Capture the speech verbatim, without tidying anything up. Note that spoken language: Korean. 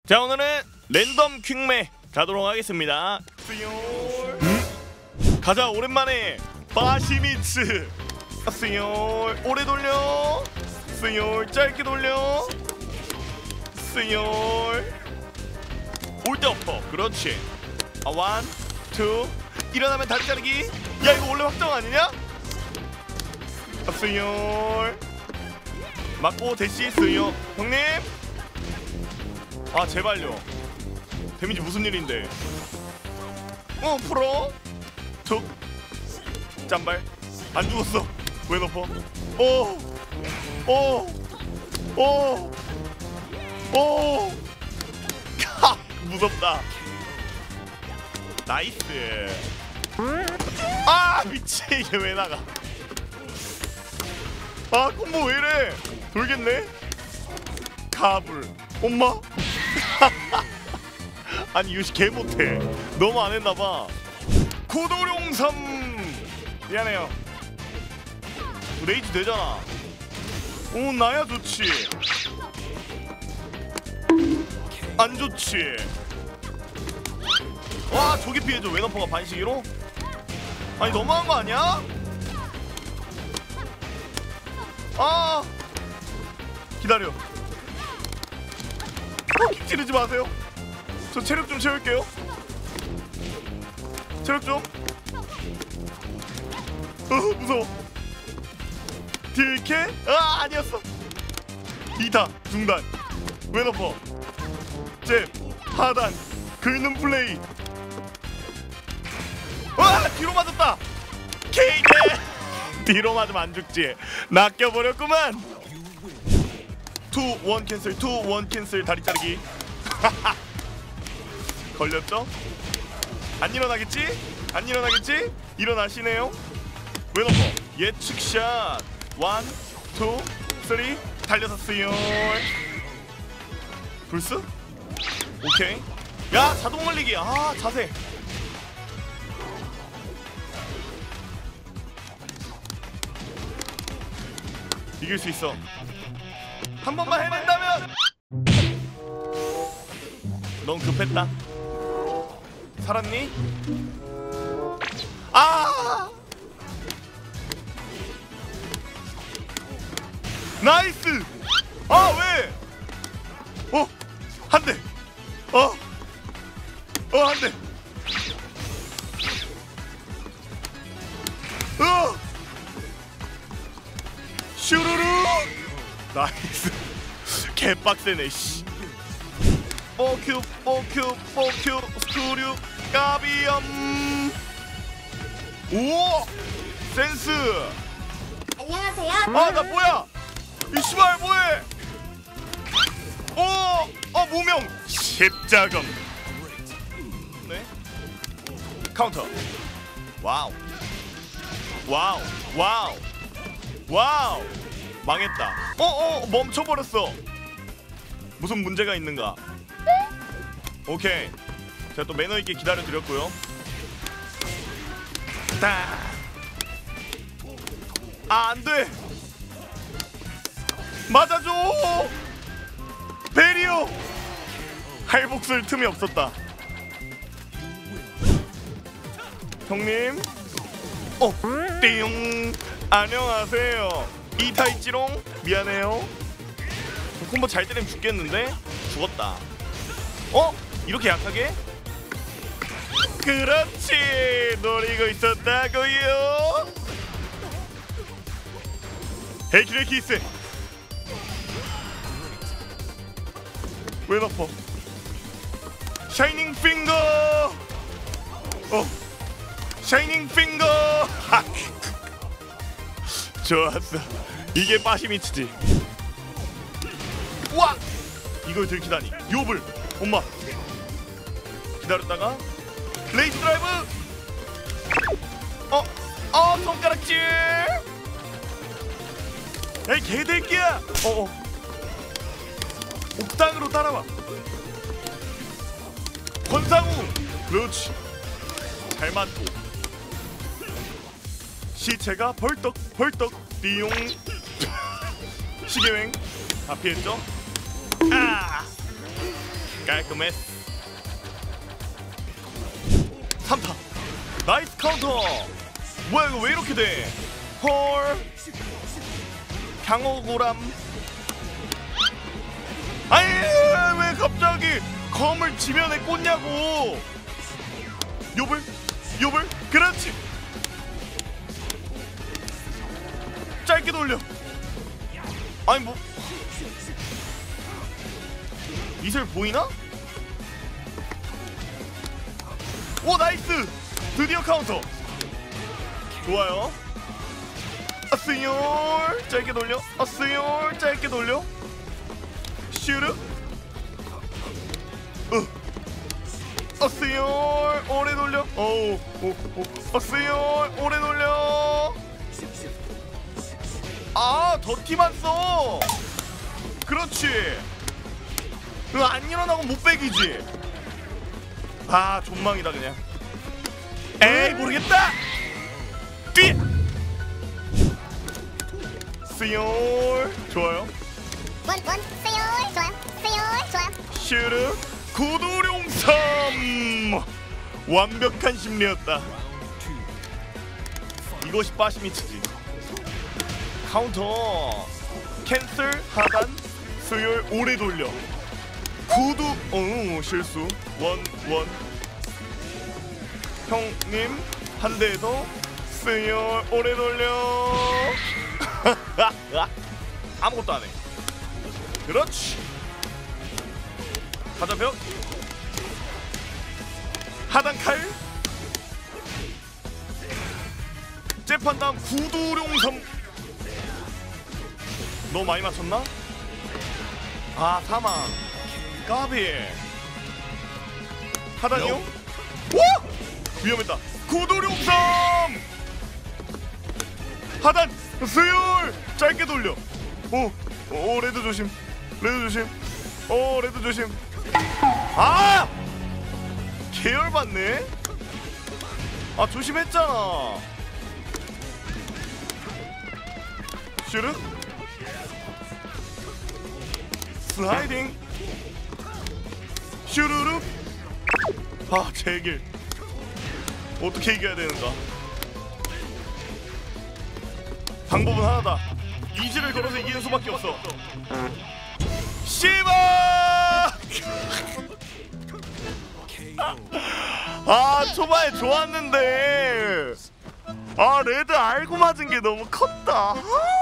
자, 오늘은 랜덤 퀵매 가도록 하겠습니다. 음? 가자. 오랜만에 바시미츠. 스열 오래 돌려. 스열 짧게 돌려. 스열 올 때 엎어. 그렇지. 아, 원, 투. 일어나면 다리 자르기. 야, 이거 원래 확정 아니냐? 스열 맞고 대시. 스열 형님. 아, 제발요. 데미지 무슨 일인데. 어, 풀어. 툭. 짠발. 안 죽었어. 왜 높어? 오. 오. 오. 오. 하, 무섭다. 나이스. 아, 미치. 이게 왜 나가? 아, 콤보 왜 이래? 돌겠네. 가불. 엄마. 아니, 유시 개 못해. 너무 안 했나봐. 고도룡삼. 미안해요. 레이지 되잖아. 오, 나야 좋지. 안 좋지. 와, 저기 피해줘. 웨너퍼가 반시기로? 아니, 너무한 거 아니야? 아, 기다려. 어, 킥 찌르지 마세요. 저 체력 좀 채울게요. 체력 좀. 어, 무서워. 딜캐? 아, 아니었어. 이타 중단. 웨너퍼 잽 하단 긁는 플레이. 와, 뒤로 맞았다. 케이크. 뒤로 맞으면 안 죽지. 낚여버렸구만. 투 원 캔슬. 투 원 캔슬. 다리 자르기. 걸렸죠? 안 일어나겠지? 안 일어나겠지? 일어나시네요. 웨너퍼 예측샷. 원, 투, 쓰리. 달려서 스열. 불스? 오케이. 야, 자동 멀리기. 아, 자세. 이길 수 있어. 한 번만 해낸다면. 넌 급했다. 살았니? 아! 나이스! 아, 왜? 어? 한 대! 어? 어, 한 대! 어! 슈루루! 나이스! 개빡세네, 씨. 뽀큐, 뽀큐, 뽀큐, 스크류, 까비엄! 오! 센스! 안녕하세요. 아, 나 뭐야? 이 씨발 뭐해? 오! 어, 무명! 십자금! 네? 카운터! 와우! 와우! 와우! 와우! 망했다. 어, 어, 멈춰버렸어. 무슨 문제가 있는가? 오케이. 제가 또 매너 있게 기다려드렸고요. 따. 아, 안 돼. 맞아줘. 베리오. 할복술 틈이 없었다. 형님. 어, 띵. 안녕하세요. 이타 있지롱. 미안해요. 콤보 잘 때리면 죽겠는데? 죽었다. 어? 이렇게 약하게? 그렇지. 노리고 있었다고요. 헤이키레 키스. 웨너퍼 샤이닝 핑거. 어, 샤이닝 핑거. 좋았어. 이게 바시미츠지. 우와! 이걸 들키다니. 요블. 엄마. 기다렸다가 레이즈 드라이브. 어, 어, 손가락질. 에이, 개새끼야. 어, 어. 옥상으로 따라와. 권상우. 그렇지. 잘 맞고. 시체가 벌떡 벌떡 띠용. 시계웽. 다 피했죠? 아! 깔끔했어. 삼 타 나이스 카운터. 뭐야 이거 왜 이렇게 돼? 헐 강호고람. 아니 왜 갑자기 검을 지면에 꽂냐고. 요블 요블 그렇지. 짧게 돌려. 아니 뭐 이슬 보이나? 오 나이스. 드디어 카운터. 좋아요. 아스열 짧게 돌려. 아스열 짧게 돌려. 슈르. 으. 아스열 오래 돌려. 오오 오. 아스열 오래 돌려. 아 더티만 써. 그렇지. 그 안 일어나고 못 빼기지. 아 존망이다 그냥. 에이 모르겠다. 뛰. 스열 좋아요. 원원 세요 좋아요. 세요 좋아요. 슈르 구두룡삼. 완벽한 심리였다. 이것이 빠시미치지. 카운터 캔슬 하단 수열 오래 돌려. 구두 어 실수. 원원 형님 한 대 더. 수열 오래 돌려. 아무것도 안 해. 그렇지. 가자 벽. 하단 칼. 재판 다음 구두룡삼. 너 많이 맞췄나? 아 사망. 까비. 하단이요? 와! 위험했다. 구두룡삼. 하단 수율 짧게 돌려. 오, 오 레드 조심. 레드 조심. 오 레드 조심. 아! 계열 받네. 아 조심했잖아. 슈르 슬라이딩. 슈르르. 아 제길 어떻게 이겨야 되는가. 방법은 하나다. 이지를 걸어서 이기는 수밖에 없어. 씨바. 아 초반에 좋았는데 아 레드 알고 맞은 게 너무 컸다.